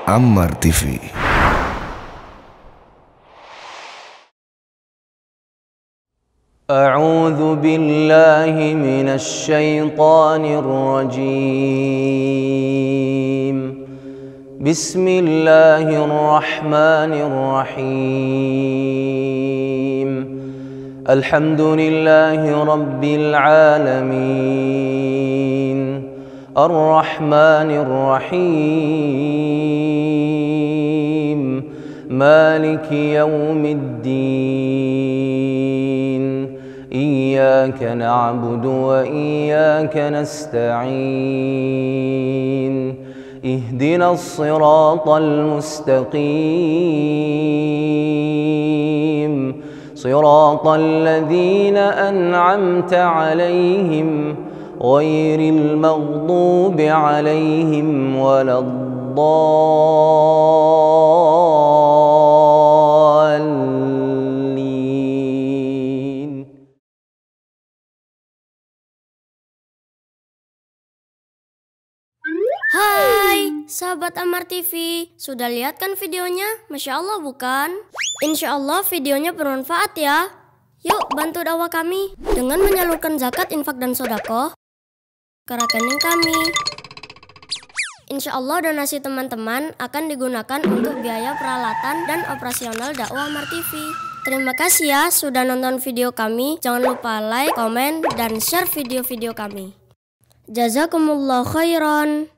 Ammar TV. أعوذ بالله من الشيطان الرجيم. بسم الله الرحمن الرحيم. الحمد لله رب العالمين الرحمن الرحيم مالك يوم الدين. إياك نعبد وإياك نستعين. اهدنا الصراط المستقيم صراط الذين أنعمت عليهم غير المغضوب عليهم ولا الضالين. Hai, sahabat Ammar TV, sudah lihat kan videonya? Masya Allah bukan? Insya Allah videonya bermanfaat ya. Yuk bantu dakwah kami dengan menyalurkan zakat, infak, dan sodako ke rekening kami. Insya Allah donasi teman-teman akan digunakan untuk biaya peralatan dan operasional dakwah Ammar TV. Terima kasih ya sudah nonton video kami. Jangan lupa like, komen, dan share video-video kami. Jazakumullah khairan.